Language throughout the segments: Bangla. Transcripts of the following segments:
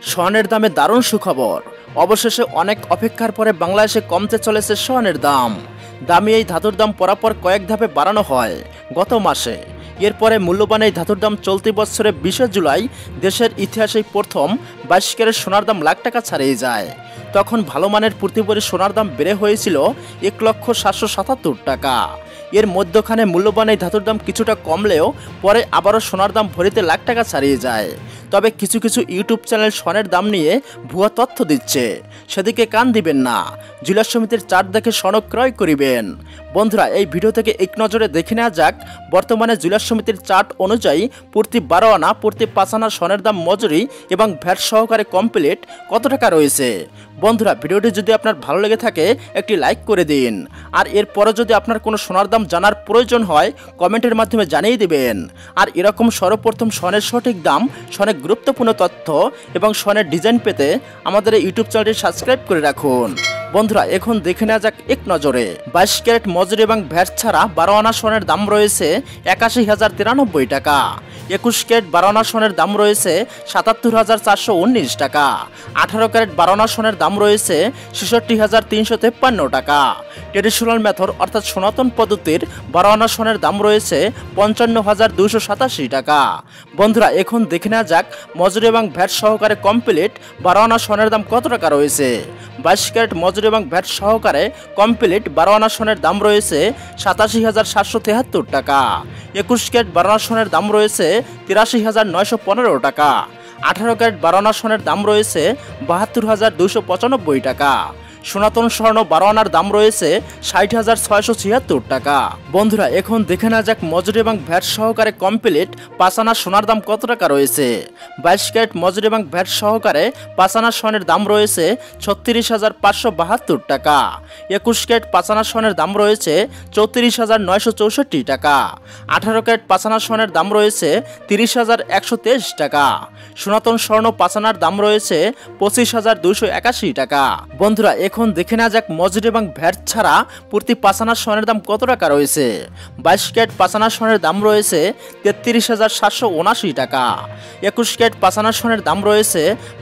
স্বর্ণের দামে দারুণ সুখবর। অবশেষে অনেক অপেক্ষার পরে বাংলাদেশে কমতে চলেছে স্বর্ণের দাম। দামি এই ধাতুর দাম পরাপর কয়েক ধাপে বাড়ানো হয় গত মাসে। এরপরে মূল্যবান এই ধাতুর দাম চলতি বছরে 20 জুলাই দেশের ইতিহাসে প্রথম 22 ক্যারেট সোনার দাম লাখ টাকা ছাড়িয়ে যায়। তখন ভালো মানের প্রতিভরি সোনার দাম বেড়ে হয়েছিল 1,777,000 টাকা। এর মধ্যখানে মূল্যবান এই ধাতুর দাম কিছুটা কমলেও পরে আবারও সোনার দাম ভরিতে লাখ টাকা ছাড়িয়ে যায়। তবে কিছু কিছু ইউটিউব চ্যানেল স্বর্ণের দাম নিয়ে ভুয়া তথ্য দিচ্ছে, সেদিকে কান দিবেন না। জুয়েলার্স সমিতির চার্ট দেখে স্বর্ণ ক্রয় করিবেন। বন্ধুরা, এই ভিডিও থেকে এক নজরে দেখে নেওয়া যাক বর্তমানে জুয়েলার্স সমিতির চার্ট অনুযায়ী প্রতি 12 আনা প্রতি 5 আনা স্বর্ণের দাম মজুরি এবং ভ্যাট সহকারে কমপ্লিট কত টাকা রয়েছে। বন্ধুরা, ভিডিওটি যদি আপনার ভালো লেগে থাকে একটি লাইক করে দিন, আর এরপরে যদি আপনার কোনো সোনার দাম জানার প্রয়োজন হয় কমেন্টের মাধ্যমে জানিয়ে দিবেন। আর এরকম সর্বপ্রথম স্বর্ণের সঠিক দাম, স্বর্ণের গুরুত্বপূর্ণ তথ্য এবং স্বর্ণের ডিজাইন পেতে আমাদের এই ইউটিউব চ্যানেলটি সাবস্ক্রাইব করে রাখুন। বন্ধুরা, এখন দেখে নেওয়া যাক এক নজরে 22 ক্যারেট মজুরি এবং ভ্যাট ছাড়া 12 আনা স্বর্ণের দাম রয়েছে 81,093 টাকা। 21 ক্যারেট 12 আনা স্বর্ণের দাম রয়েছে 77,419 টাকা। 18 ক্যারেট 12 আনা স্বর্ণের দাম রয়েছে 66,353 টাকা। ট্রেডিশনাল মেথড অর্থাৎ সনাতন পদ্ধতির 12 আনা স্বর্ণের দাম রয়েছে 55,287 টাকা। বন্ধুরা, এখন দেখে নেওয়া যাক মজুরি এবং ভ্যাট সহকারে কমপ্লিট 12 আনা স্বর্ণের দাম কত টাকা রয়েছে। 22 ক্যারেট মজুরি এবং ভ্যাট সহকারে কমপ্লিট 12 আনা স্বর্ণের দাম রয়েছে 87,773 টাকা। 21 ক্যারেট 12 আনা স্বর্ণের দাম রয়েছে 83,915 টাকা। 18 ক্যারেট 12 আনা স্বর্ণের দাম রয়েছে 72,295 টাকা। সনাতন স্বর্ণ 12 আনার দাম রয়েছে 60,676 টাকা। বন্ধুরা, এখন দেখে নেওয়া যাক মজুরি এবং ভ্যাট সহকারে কমপ্লিট 5 আনা সোনার দাম কত টাকা রয়েছে। 22 ক্যারেট মজুরি এবং ভ্যাট সহকারে 5 আনা স্বর্ণের দাম রয়েছে 36,572 টাকা। 21 ক্যারেট 5 আনা স্বর্ণের দাম রয়েছে 34,964 টাকা। 18 ক্যারেট 5 আনা স্বর্ণের দাম রয়েছে 30,123 টাকা। সনাতন স্বর্ণ 5 আনার দাম রয়েছে 25,281 টাকা। বন্ধুরা, এখন দেখে নেওয়া যাক মজুরি এবং ভ্যাট ছাড়া প্রতি 5 আনা স্বর্ণের দাম কত টাকা রয়েছে। 22 ক্যারেট 5 আনা স্বর্ণের দাম রয়েছে 33,779 টাকা। 21 ক্যারেট 5 আনা স্বর্ণের দাম রয়েছে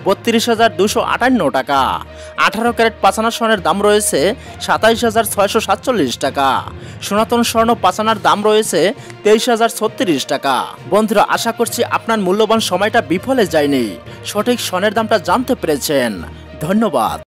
32,258 টাকা। 18 ক্যারেট 5 আনা স্বর্ণের দাম রয়েছে 27,647 টাকা। সনাতন স্বর্ণ 5 আনার দাম রয়েছে 23,036 টাকা। বন্ধুরা, আশা করছি আপনার মূল্যবান সময়টা বিফলে যায়নি, সঠিক স্বর্ণের দামটা জানতে পেরেছেন। ধন্যবাদ।